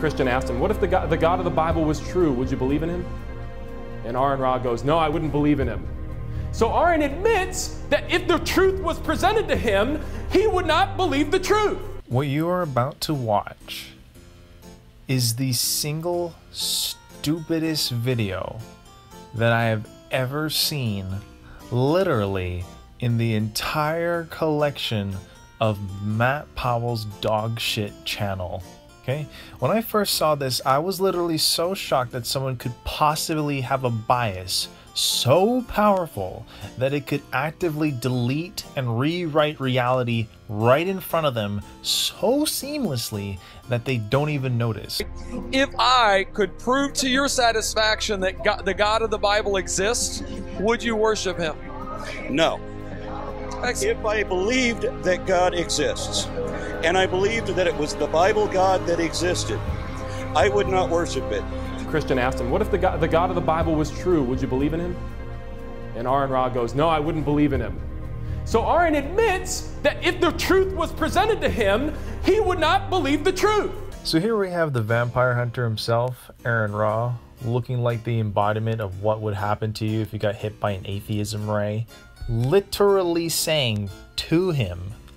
Christian asked him, what if the God of the Bible was true? Would you believe in him? And Aaron Ra goes, no, I wouldn't believe in him. So Aaron admits that if the truth was presented to him, he would not believe the truth. What you are about to watch is the single stupidest video that I have ever seen, literally, in the entire collection of Matt Powell's dog shit channel. Okay? When I first saw this, I was literally so shocked that someone could possibly have a bias so powerful that it could actively delete and rewrite reality right in front of them so seamlessly that they don't even notice. If I could prove to your satisfaction that the God of the Bible exists, would you worship him? No. If I believed that God exists, and I believed that it was the Bible God that existed, I would not worship it. Christian asked him, what if the God of the Bible was true? Would you believe in him? And Aaron Ra goes, no, I wouldn't believe in him. So Aaron admits that if the truth was presented to him, he would not believe the truth. So here we have the vampire hunter himself, Aaron Ra, looking like the embodiment of what would happen to you if you got hit by an atheism ray, literally saying to him,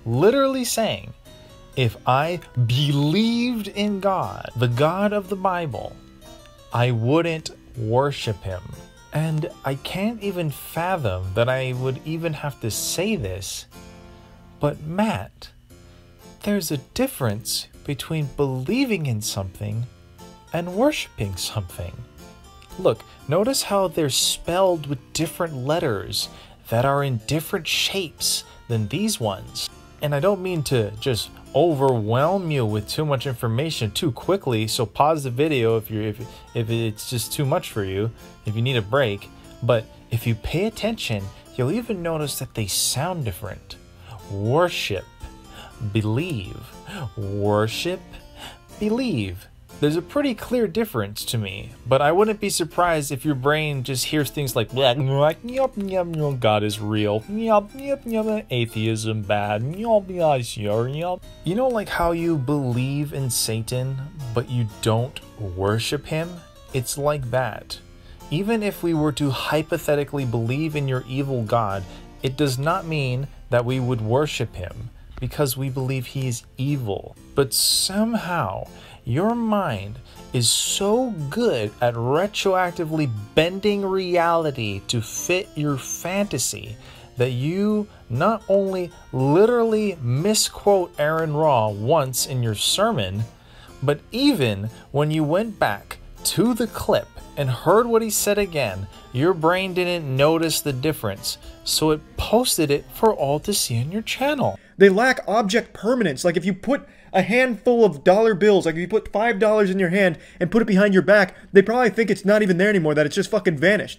if I believed in God, the God of the Bible, I wouldn't worship him. And I can't even fathom that I would even have to say this, but Matt, there's a difference between believing in something and worshiping something. Look, notice how they're spelled with different letters that are in different shapes than these ones. And I don't mean to just overwhelm you with too much information too quickly, so pause the video if it's just too much for you, if you need a break. But if you pay attention, you'll even notice that they sound different. Worship, believe. Worship, believe. There's a pretty clear difference to me, but I wouldn't be surprised if your brain just hears things like God is real, atheism bad, you know, like how you believe in Satan but you don't worship him? It's like that. Even if we were to hypothetically believe in your evil God, it does not mean that we would worship him because we believe he is evil. But somehow your mind is so good at retroactively bending reality to fit your fantasy that you not only literally misquote Aaron Ra once in your sermon, but even when you went back to the clip and heard what he said again, your brain didn't notice the difference, so it posted it for all to see on your channel. They lack object permanence. Like if you put a handful of dollar bills, like if you put $5 in your hand and put it behind your back, they probably think it's not even there anymore, that it's just fucking vanished.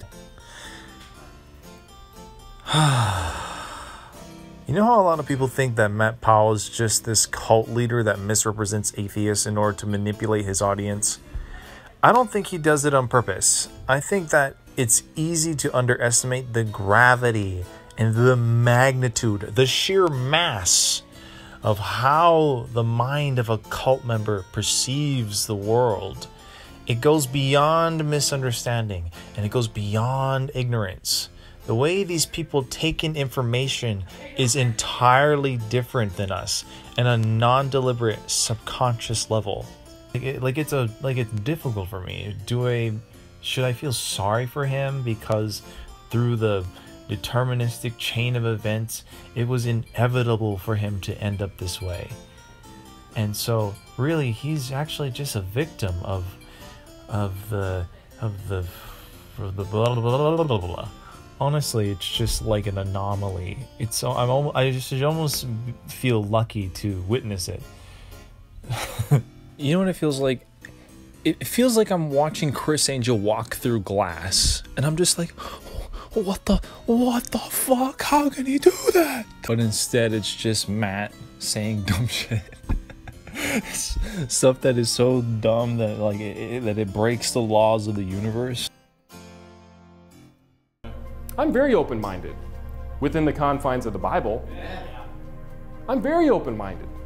You know how a lot of people think that Matt Powell is just this cult leader that misrepresents atheists in order to manipulate his audience? I don't think he does it on purpose. I think that it's easy to underestimate the gravity and the magnitude, the sheer mass of how the mind of a cult member perceives the world. It goes beyond misunderstanding and it goes beyond ignorance. The way these people take in information is entirely different than us and a non-deliberate subconscious level. It's difficult for me. Should I feel sorry for him because through the deterministic chain of events, it was inevitable for him to end up this way? And so really he's actually just a victim of the blah, blah, blah, blah, blah. Honestly, it's just like an anomaly. I just almost feel lucky to witness it. You know what it feels like? It feels like I'm watching Chris Angel walk through glass, and I'm just like, what the fuck? How can he do that? But instead, it's just Matt saying dumb shit. Stuff that is so dumb that that it breaks the laws of the universe. I'm very open-minded within the confines of the Bible. I'm very open-minded.